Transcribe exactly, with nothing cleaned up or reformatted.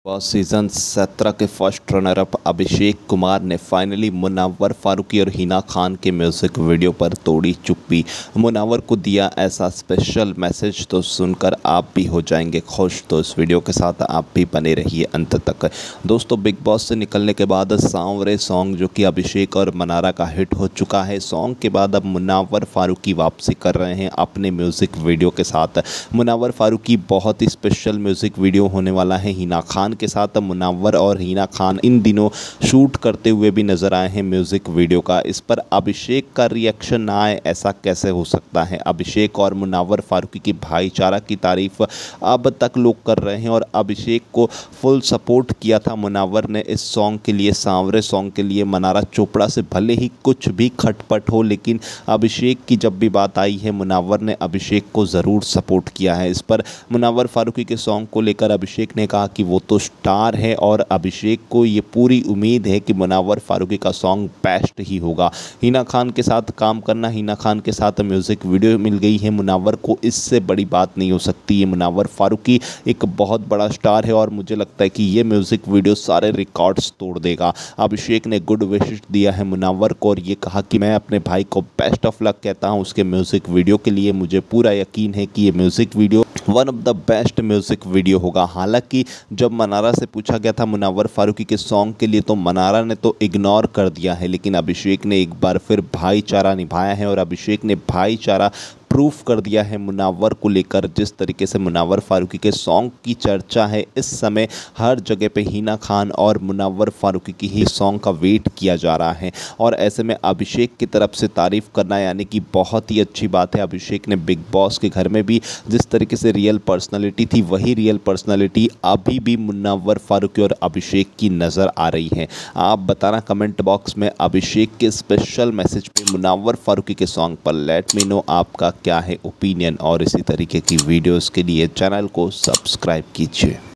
Boss season सत्रह के first runner up Abhishek Kumar ने फाइनली मुनव्वर फारूकी और हिना खान के म्यूज़िक वीडियो पर तोड़ी चुप्पी। मुनव्वर को दिया ऐसा स्पेशल मैसेज तो सुनकर आप भी हो जाएंगे खुश। तो इस वीडियो के साथ आप भी बने रहिए अंत तक। दोस्तों, बिग बॉस से निकलने के बाद सांवरे सॉन्ग जो कि अभिषेक और मनारा का हिट हो चुका है, सॉन्ग के बाद अब मुनव्वर फारूकी वापसी कर रहे हैं अपने म्यूज़िक वीडियो के साथ। मुनव्वर फारूकी बहुत ही स्पेशल म्यूज़िक वीडियो होने वाला है हिना खान के साथ। मुनव्वर और हिना खान इन दिनों शूट करते हुए भी नजर आए हैं म्यूजिक वीडियो का। इस पर अभिषेक का रिएक्शन ना आए, ऐसा कैसे हो सकता है। अभिषेक और मुनव्वर फारूकी की भाईचारा की तारीफ अब तक लोग कर रहे हैं और अभिषेक को फुल सपोर्ट किया था मुनव्वर ने इस सॉन्ग के लिए, सांवरे सॉन्ग के लिए। मनारा चोपड़ा से भले ही कुछ भी खटपट हो, लेकिन अभिषेक की जब भी बात आई है मुनव्वर ने अभिषेक को ज़रूर सपोर्ट किया है। इस पर मुनव्वर फारूकी के सॉन्ग को लेकर अभिषेक ने कहा कि वो तो स्टार है और अभिषेक को ये पूरी उम्मीद है कि मुनव्वर फारूकी का सॉन्ग बेस्ट ही होगा। हिना खान के साथ काम करना, हिना खान के साथ म्यूज़िक वीडियो मिल गई है मुनव्वर को, इससे बड़ी बात नहीं हो सकती है। मुनव्वर फारूकी एक बहुत बड़ा स्टार है और मुझे लगता है कि ये म्यूज़िक वीडियो सारे रिकॉर्ड्स तोड़ देगा। अभिषेक ने गुड विशेस दिया है मुनव्वर को और ये कहा कि मैं अपने भाई को बेस्ट ऑफ लक कहता हूँ उसके म्यूज़िक वीडियो के लिए। मुझे पूरा यकीन है कि ये music video one of the best music video होगा। हालांकि जब मनारा से पूछा गया था मुनव्वर फारूकी के सॉन्ग के लिए तो मनारा ने तो इग्नोर कर दिया है, लेकिन अभिषेक ने एक बार फिर भाईचारा निभाया है और अभिषेक ने भाईचारा प्रूफ कर दिया है मुनव्वर को लेकर। जिस तरीके से मुनव्वर फारूकी के सॉन्ग की चर्चा है इस समय, हर जगह पे हिना खान और मुनव्वर फारूकी की ही सॉन्ग का वेट किया जा रहा है और ऐसे में अभिषेक की तरफ से तारीफ़ करना यानी कि बहुत ही अच्छी बात है। अभिषेक ने बिग बॉस के घर में भी जिस तरीके से रियल पर्सनालिटी थी, वही रियल पर्सनालिटी अभी भी मुनव्वर फारूकी और अभिषेक की नज़र आ रही है। आप बताना कमेंट बॉक्स में अभिषेक के स्पेशल मैसेज पे मुनव्वर फारूकी के सॉन्ग पर। लेट मी नो आपका क्या है ओपिनियन और इसी तरीके की वीडियोस के लिए चैनल को सब्सक्राइब कीजिए।